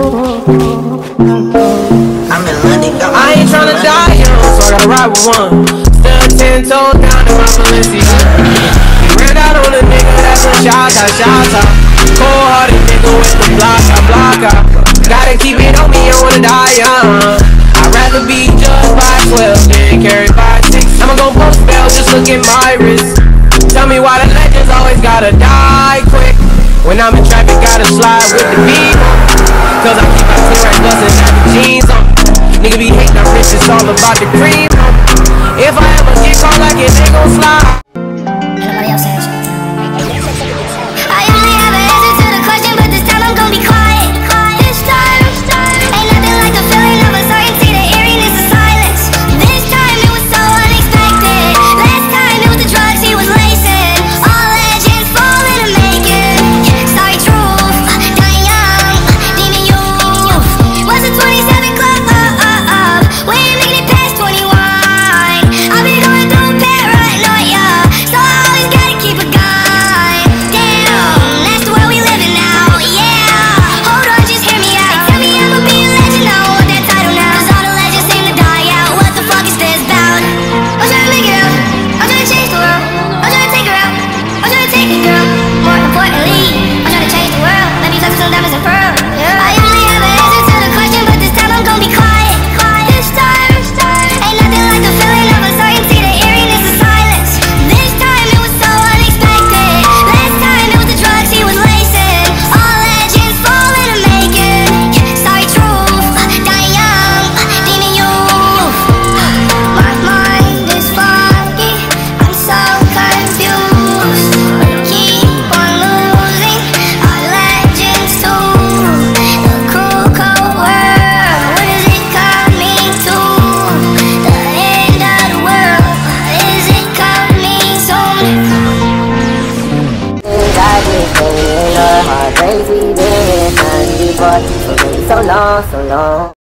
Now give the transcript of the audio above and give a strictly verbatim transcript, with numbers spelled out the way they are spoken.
in London, I ain't tryna die young, so I gotta ride with one. Still ten toes down in my Valencia. He ran out on a nigga, that's a shot, shot, shot, shot. Cold-hearted nigga with the block, I block out. Gotta keep it on me, I wanna die young. I'd rather be judged by twelve than carried by six. I'ma go post bail, just look at my wrist. Tell me why the legends always gotta die quick. When I'm in traffic, gotta slide with the beat on. Cause I keep my clear bustin' at the jeans on. Nigga be hating, I'm rich, it's all about the cream on. If I ever get caught like it, they gon' slide. Anybody else answer? I only have an answer to the question, but this time I'm gonna be quiet. This time, ain't nothing like the feeling of uncertainty, the eeriness of silence. This time it was so unexpected. Last time it was the drugs he was lacing. All legends fall in the making. Sorry, truth, dying young, demon youth. Was it twenty-seven club? Uh, uh, uh. We ain't making it past twenty-one. I've been going through paranoia, so I always gotta keep a gun. Damn, that's the world we living now. Yeah, hold on, just hear me out. Tell me I'ma be a legend, I don't want that title now. Cause all the legends seem to die out. What the fuck is this about? I'm trying to make it out. I'm trying to change the world. I'm trying to take her out. I'm trying to take it, girl. More importantly, I'm trying to change the world. Let me touch some diamonds and pearls. I only have an answer to the question, but this time I'm gonna be quiet. This time, ain't nothing like the feeling of uncertainty, the eeriness of silence. This time it was so unexpected. Last time it was the drugs he was lacing. All legends fall in the making. Sorry, truth, dying young, demon youth. My mind is foggy, I'm so confused. But I keep on losing our legends too. The cruel cold world, what is it coming to? The end of the world, is it coming soon? Crazy, been here, so long, so long.